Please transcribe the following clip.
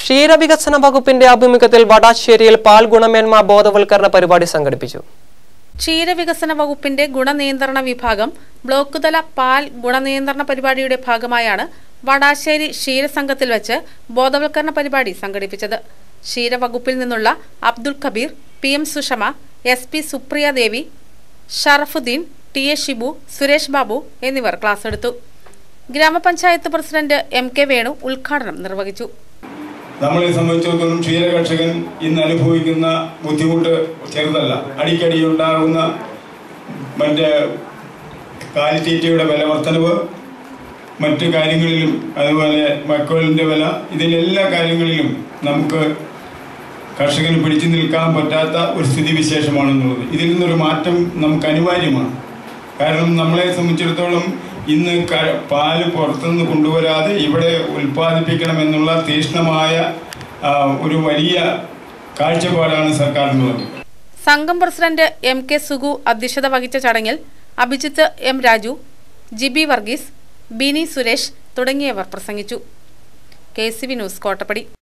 ക്ഷീരവികസന വകുപ്പിന്റെ ആഭിമുഖ്യത്തിൽ വടാശ്ശേരിയിൽ പാൽ ഗുണമേന്മ ബോധവൽക്കരണ പരിപാടി സംഘടിപ്പിച്ചു. ക്ഷീരവികസന വകുപ്പിന്റെ ഗുണനിയന്ത്രണ വിഭാഗം ബ്ലോക്ക് തല പാൽ ഗുണനിയന്ത്രണ പരിപാടിയുടെ ഭാഗമായാണ് വടാശ്ശേരി ക്ഷീരസംഘത്തിൽ വെച്ച് ബോധവൽക്കരണ പരിപാടി സംഘടിപ്പിച്ചത്. ക്ഷീരവകുപ്പിൽ നിന്നുള്ള അബ്ദുൽ കബീർ, PM സുഷമ, SP സുപ്രിയ ദേവി, ഷറഫുദ്ദീൻ, TA ഷിബു, സുരേഷ് ബാബു എന്നിവർ ക്ലാസ് എടുത്തു. ഗ്രാമപഞ്ചായത്ത് പ്രസിഡന്റ് MK വേണു ഉദ്ഘാടനം നിർവഹിച്ചു. നമ്മളെ സംബന്ധിച്ചിടത്തോളം ക്ഷീരകർഷകൻ ഇന്ന് അനുഭവിക്കുന്ന ബുദ്ധിമുട്ട് ചെറുതല്ല. അടിക്കടി ഉണ്ടാകുന്ന മറ്റ് കാലിത്തീറ്റയുടെ വില വർധനവ്, മറ്റു കാര്യങ്ങളിലും, അതുപോലെ മക്കളിൻ്റെ വില, ഇതിലെല്ലാ കാര്യങ്ങളിലും നമുക്ക് കർഷകന് പിടിച്ചു നിൽക്കാൻ പറ്റാത്ത ഒരു സ്ഥിതിവിശേഷമാണെന്നുള്ളത്. ഇതിൽ നിന്നൊരു മാറ്റം നമുക്ക് അനിവാര്യമാണ്. കാരണം നമ്മളെ സംബന്ധിച്ചിടത്തോളം ഇന്ന് പാല് പുറത്തുനിന്ന് കൊണ്ടുവരാതെ ഇവിടെ ഉൽപ്പാദിപ്പിക്കണമെന്നുള്ള തീക്ഷ്ണമായ ഒരു വലിയ കാഴ്ചപ്പാടാണ് സർക്കാരിനുള്ളത്. സംഘം പ്രസിഡന്റ് MK സുഗു അധ്യക്ഷത വഹിച്ച ചടങ്ങിൽ അഭിജിത്ത് M രാജു, ജിബി വർഗീസ്, ബിനി സുരേഷ് തുടങ്ങിയവർ പ്രസംഗിച്ചു. KCV news Kottappadi.